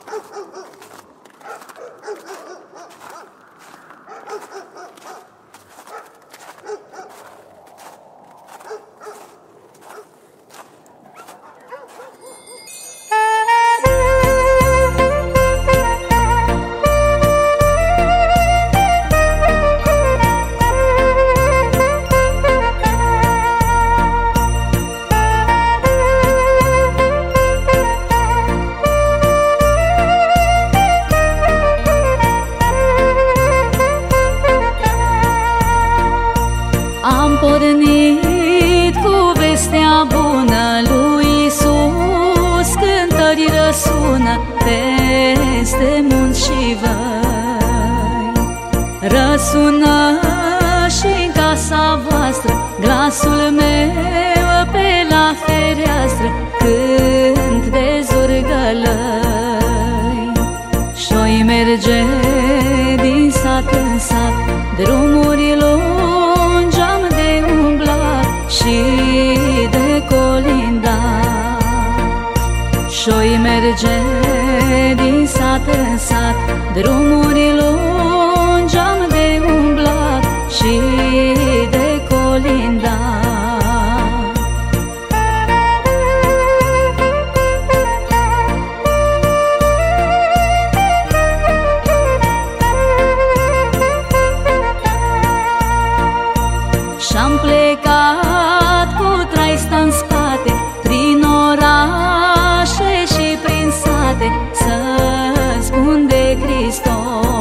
Peste munți și văi, răsună și-n casa voastră glasul meu pe la fereastră, cânt de zurgălăi. Și-oi merge din sat în sat, drumuri lungi am de umblat și de colindat. Și-oi merge din sat în sat, drumuri lungi am de umblat și de colindat. Și-am plecat cu traista în spate, prin orașe și prin sate, să spun de Hristos.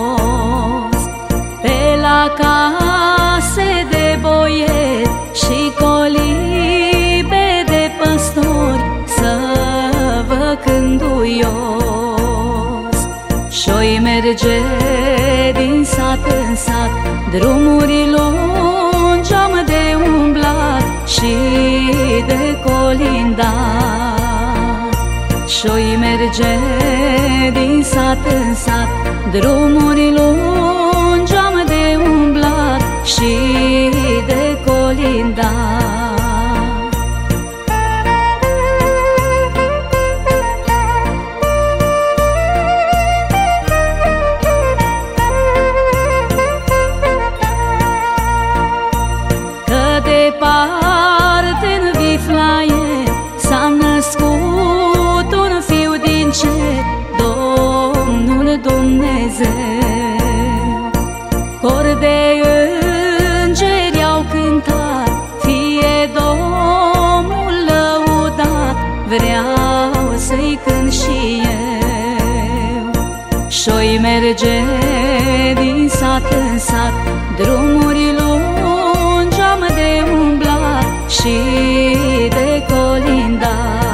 Pe la case de boieri și colibe de păstori, să vă cânduios. Și-oi merge din sat în sat, drumuri lungi am de umblat și de colindat. Și-oi merge din sat în sat, drumuri lungi am de umblat și de colindat. Că departe-n Viflaie s-a născut un fiu din cer, Domnul Dumnezeu. Cor de îngeri au cântat, fie Domnul lăudat, vreau să-i cânt și eu. Și-oi merge din sat în sat, drumuri lungi am de umblat și de colindat.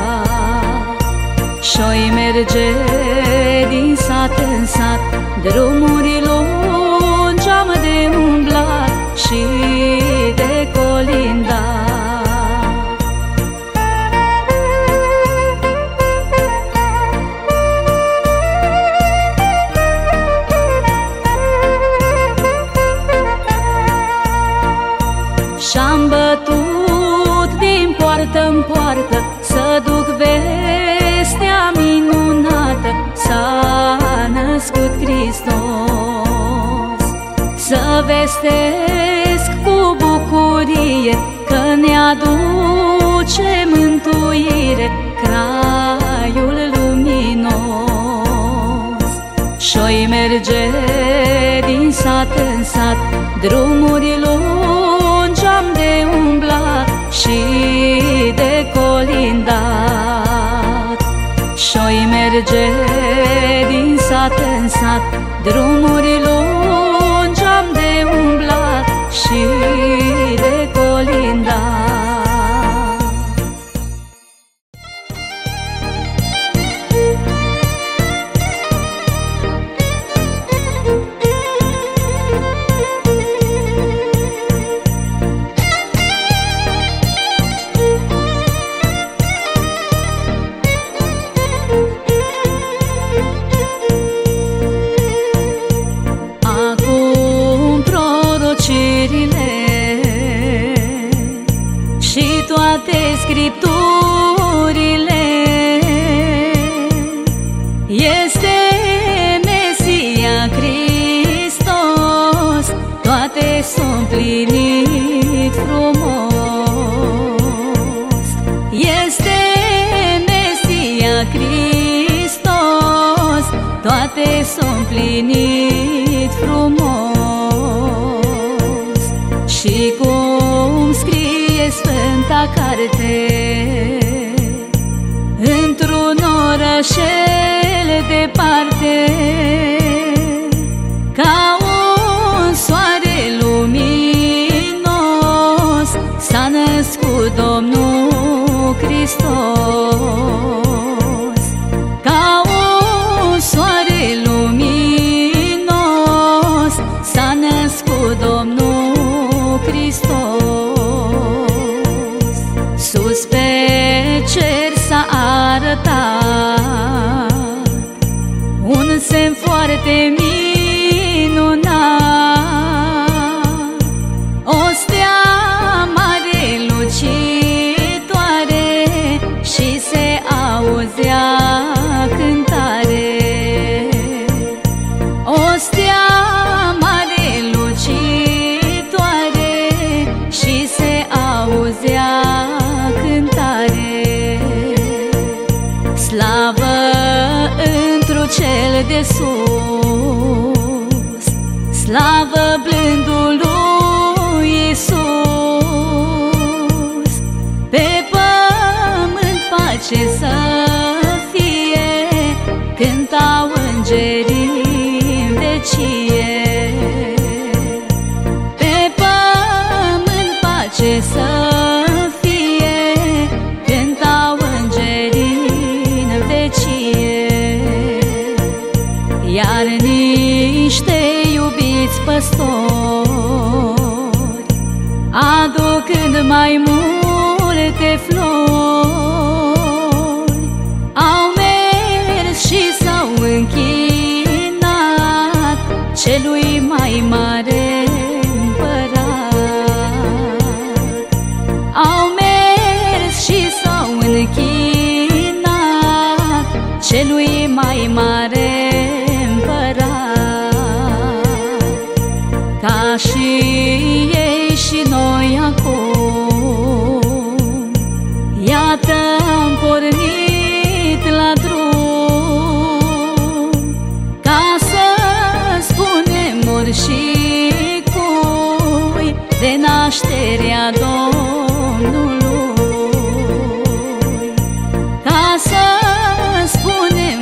Și-oi merge din sat în sat, drumuri lungi am de umblat și de colindat. Și-am bătut din poartă în poartă, să duc vestea minunată, s-a născut Hristos. Să vestesc cu bucurie că ne aduce mântuire Craiul luminos. Și-oi merge din sat în sat, drumuri lungi am de umblat și de colindat. Și-oi merge din sat în sat, drumuri lungi am de umblat și de colindat. s-a împlinit frumos. Este Mesia Hristos, toate s-a împlinit frumos. Și cum scrie Sfânta Carte, într-un orășel departe, ca un soare luminos, s-a născut Domnul Hristos. Ca un soare luminos, s-a născut Domnul Hristos. Sus pe cer s-a arătat un semn foarte minunat, o stea mare lucitoare și se auzea cântare. O stea mare lucitoare și se auzea cântare. Slavă întru cel de sus, slavă blândului Iisus. Pe pământ pace să fie, cântau îngerii în vecie. Pe pământ pace să fie, cântau îngerii în vecie. Iar niște iubiți păstori, aducând mai multe flori, au mers și s-au închinat celui mai mare împărat. Au mers și s-au închinat celui mai mare împărat. Ca și ei și noi acum, iată am pornit la drum, ca să spunem oricui de nașterea Domnului. Ca să spunem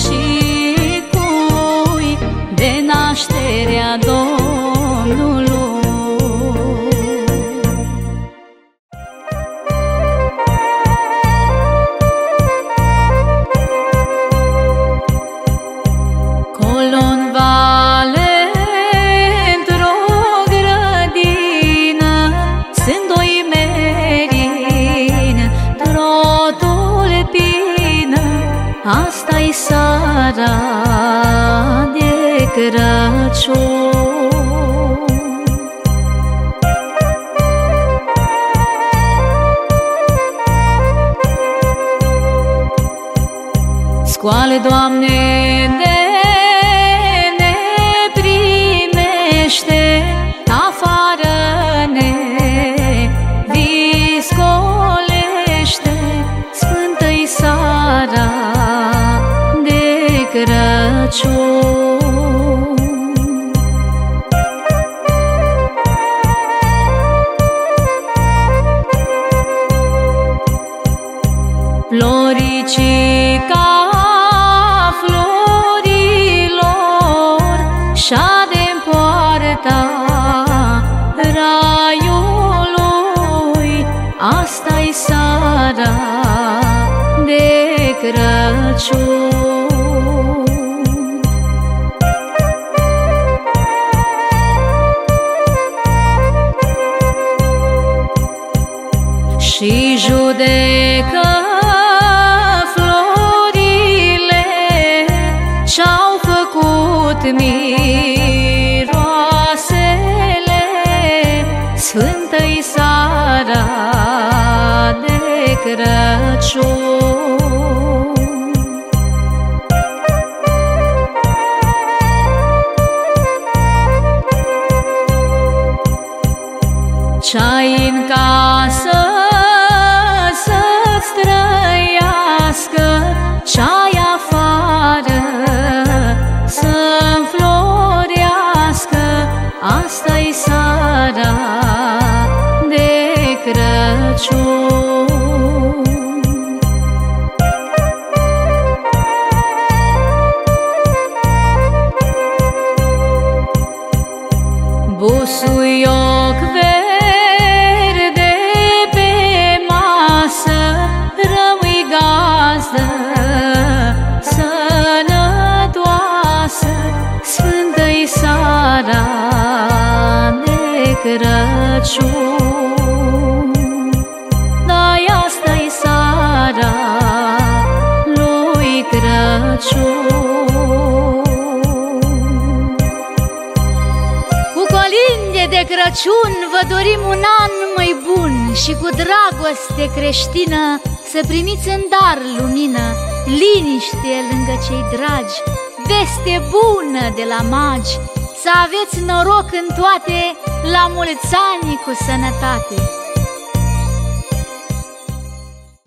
oricui de nașterea Domnului. Colo-n vale, într-o grădină, sunt doi merini, într-o tulpină. Asta-i seara de Crăciun. Scoală, Doamne, de ne primește, afară ne viscolește. Sfântă-i seara de Crăciun. Floricica florilor șade-n poarta raiului. Asta-i seara de Crăciun. Și judecă florile ce-au făcut miroasele. Sfântă-i seara de Crăciun. Crăciun. Da-i asta-i seara lui Crăciun. Cu colinde de Crăciun vă dorim un an mai bun și cu dragoste creștină să primiți în dar lumină, liniște lângă cei dragi, veste bună de la magi, să aveți noroc în toate, la mulți ani cu sănătate.